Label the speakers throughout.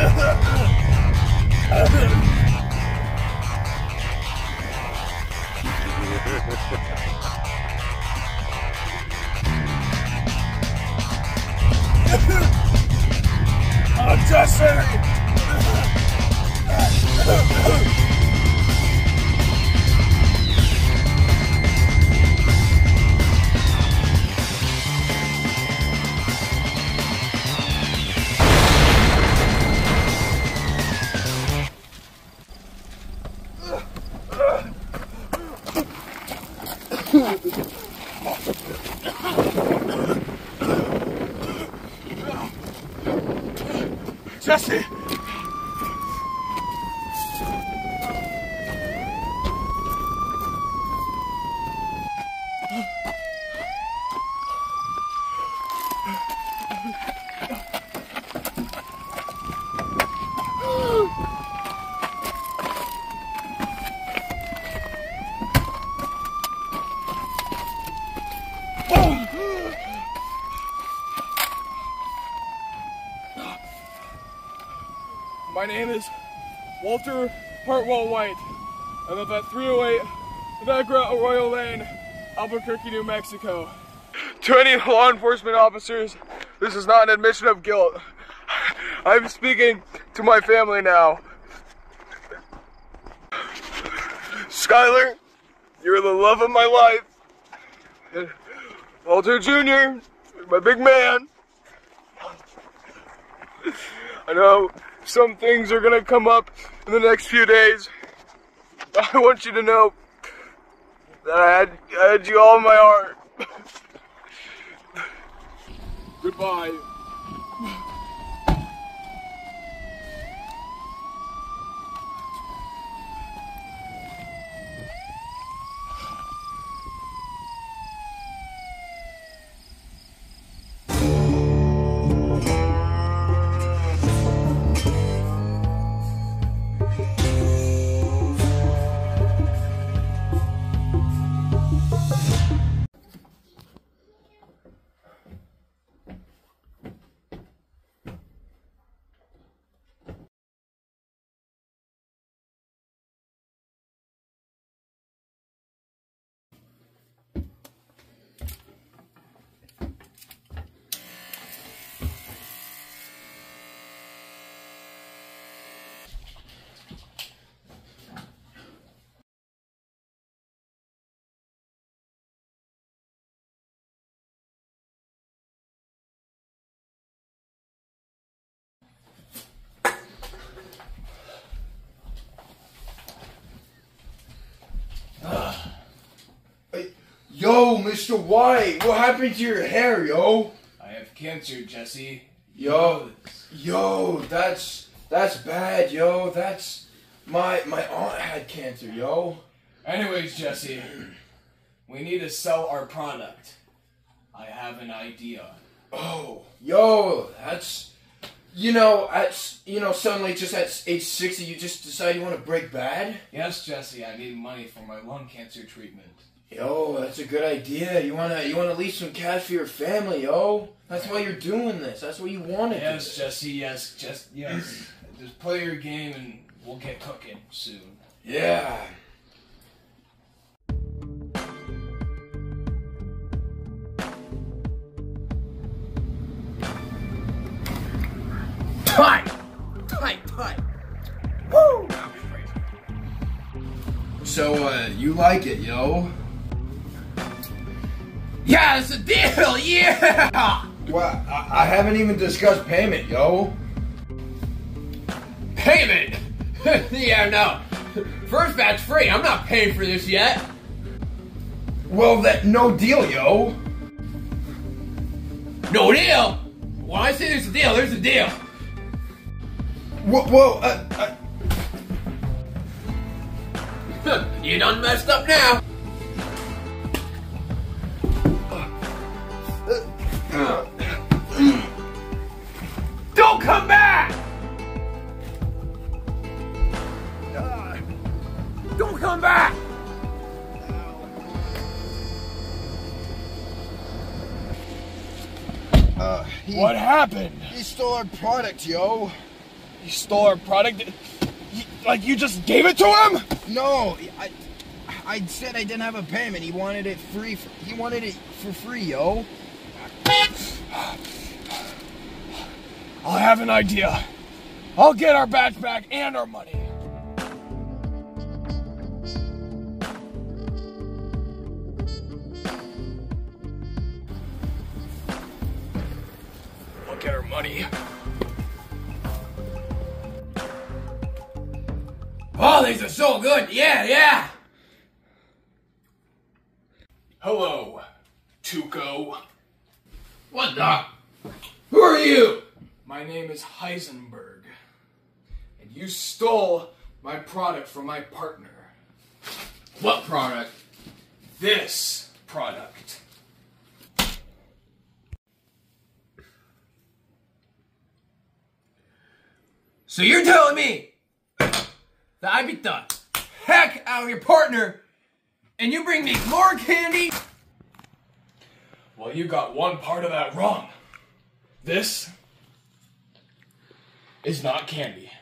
Speaker 1: Oh, Jesse! Jesse! My name is Walter Hartwell White. I live at 308 Niagara Arroyo Lane, Albuquerque, New Mexico. To any law enforcement officers, this is not an admission of guilt. I'm speaking to my family now. Skyler, you're the love of my life. Walter Jr., my big man. I know some things are gonna come up in the next few days. I want you to know that I had you all in my heart. Goodbye.
Speaker 2: Yo, Mr. White, what happened to your hair, yo?
Speaker 3: I have cancer, Jesse.
Speaker 2: Yo, that's bad, yo. That's my aunt had cancer, yo.
Speaker 3: Anyways, Jesse, we need to sell our product. I have an idea.
Speaker 2: Oh, yo, that's suddenly just at age 60 you just decide you want to break bad?
Speaker 3: Yes, Jesse, I need money for my lung cancer treatment.
Speaker 2: Yo, that's a good idea. You wanna leave some cash for your family, yo. That's why you're doing this. That's what you wanted.
Speaker 3: Yes, Jesse. Yes, yes. Just play your game, and we'll get cooking soon.
Speaker 2: Yeah.
Speaker 1: Tight! Woo!
Speaker 2: So, you like it, yo?
Speaker 1: Yeah, it's a deal, yeah!
Speaker 2: Well, I haven't even discussed payment, yo.
Speaker 1: Payment? Yeah, no. First batch free, I'm not paying for this yet.
Speaker 2: Well, no deal, yo.
Speaker 1: No deal? When I say there's a deal, there's a deal. You done messed up now. Don't come back! Don't come back!
Speaker 2: What happened? He stole our product, yo.
Speaker 1: He stole our product? Like you just gave it to him?
Speaker 2: No, I said I didn't have a payment. He wanted it free. He wanted it for free, yo.
Speaker 1: I have an idea. I'll get our badge back and our money. We'll get our money.
Speaker 2: Oh, these are so good. Yeah.
Speaker 1: Hello, Tuco.
Speaker 2: What the? Who are you?
Speaker 1: My name is Heisenberg, and you stole my product from my partner.
Speaker 2: What product?
Speaker 1: This product.
Speaker 2: So you're telling me that I beat the heck out of your partner, and you bring me more candy?
Speaker 1: Well, you got one part of that wrong. This is not candy.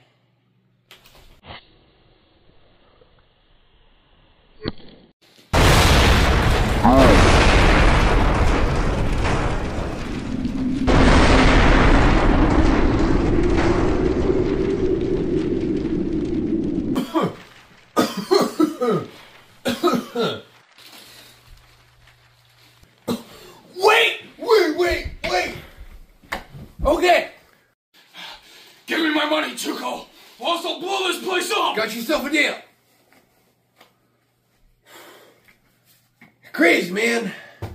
Speaker 2: Wait! Okay,
Speaker 1: Give me my money, Tuco! Or else I'll blow this place up!
Speaker 2: got yourself a deal. Crazy, man.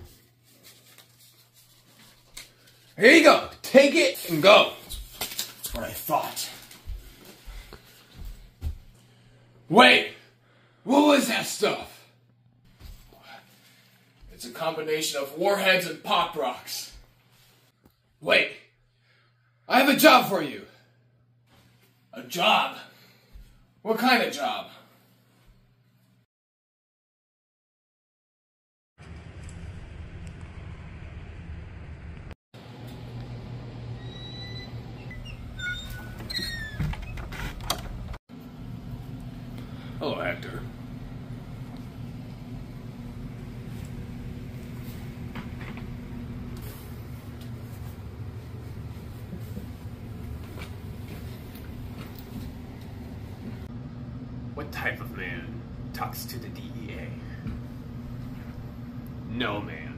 Speaker 2: Here you go. Take it and go.
Speaker 1: That's what I thought. Wait!
Speaker 2: What was that stuff?
Speaker 1: It's a combination of warheads and pop rocks.
Speaker 2: Wait. I have a job for you.
Speaker 1: A job? What kind of job?
Speaker 2: Hello, Hector.
Speaker 4: What type of man talks to the DEA? No man.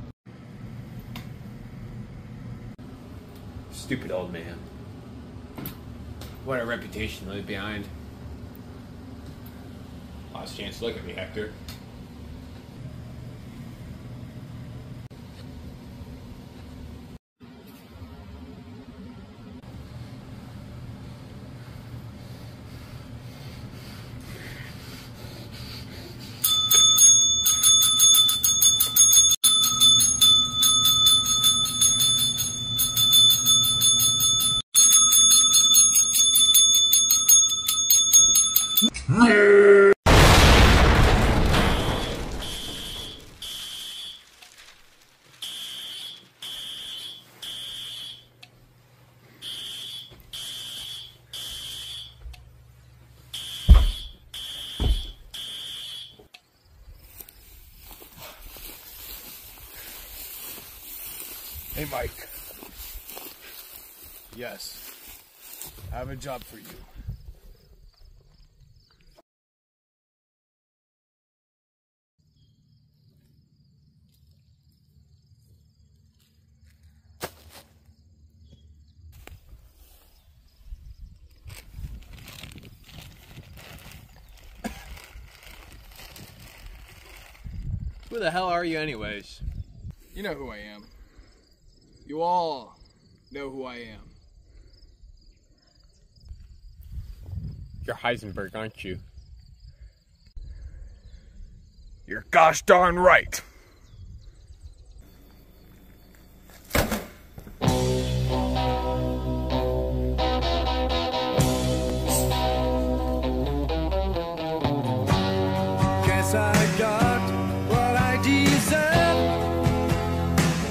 Speaker 4: Stupid old man. What a reputation to leave behind. Last chance to look at me, Hector.
Speaker 1: Hey, Mike. Yes, I have a job for you.
Speaker 4: Who the hell are you anyways?
Speaker 1: You know who I am. You all know who I am.
Speaker 4: You're Heisenberg, aren't you?
Speaker 1: You're gosh darn right.
Speaker 5: Guess I got what I deserve.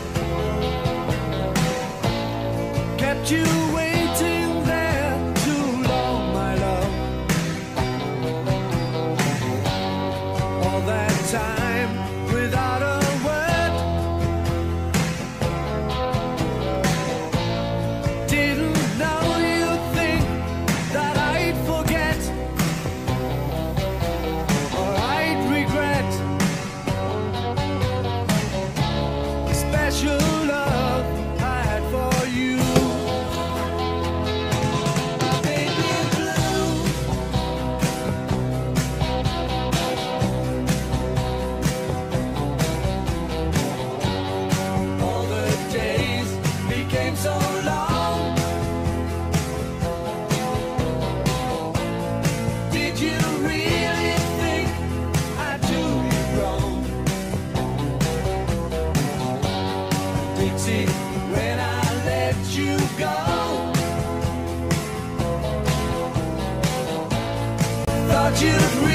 Speaker 5: Kept you waiting there too thought you'd